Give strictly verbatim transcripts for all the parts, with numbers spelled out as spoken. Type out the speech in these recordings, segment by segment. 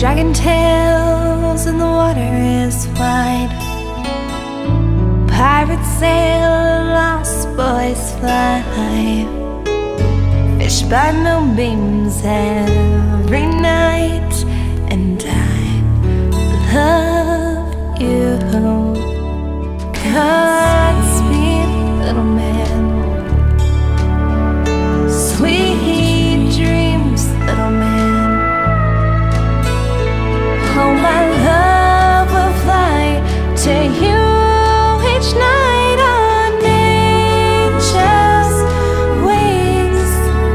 dragging tails and the water is wide. Pirates sail, lost boys fly. Fish by moonbeams every night, and I love you. Godspeed, little man. Sweet dreams, little man. Oh, my love will fly to you each night on nature's wings.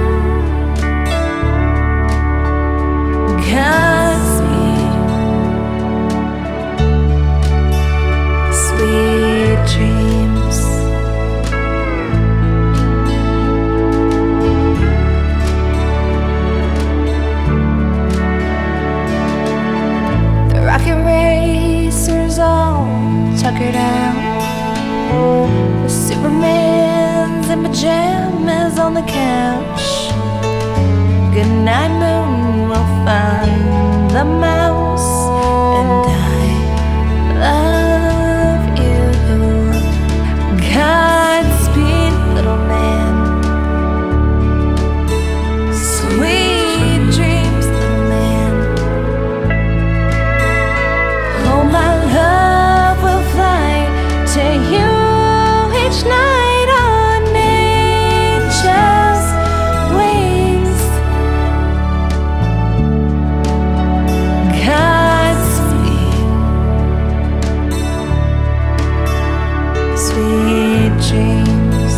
Godspeed, sweet dreams. The rocket racers all tuckered out. The Superman's in pajamas on the couch. Good night, moon, we'll find the mouse, and I love you. Godspeed, little man. Sweet dreams, little man. Oh, my love will fly to you each night on nature's wings. Godspeed, sweet dreams.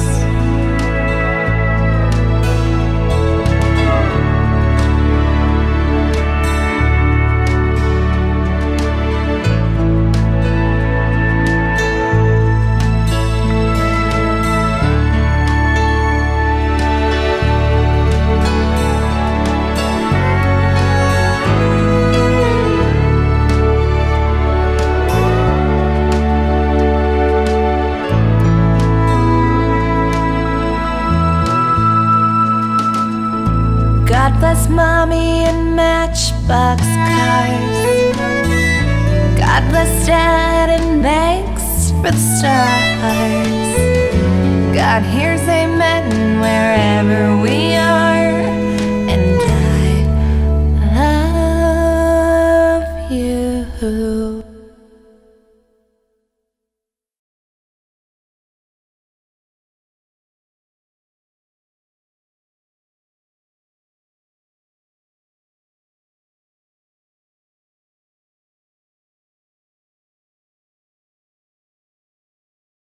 God bless mommy and matchbox cars. God bless dad and thanks for the stars. God hears amen wherever we are.